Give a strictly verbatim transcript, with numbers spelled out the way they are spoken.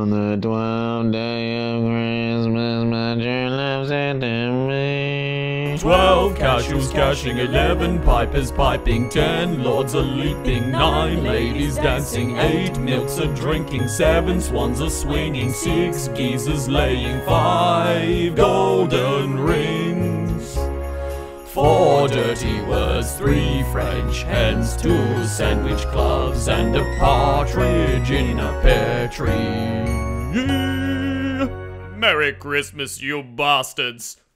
On the twelfth day of Christmas, my dear love said to me. Twelve casuals cashing, eleven pipers piping, ten lords are leaping, nine ladies dancing, eight milks are drinking, seven swans are swinging, six geezers laying, five golden rings, four dirty words, three French hens, two sandwich clubs, and a partridge in a pear tree. Merry Christmas, you bastards!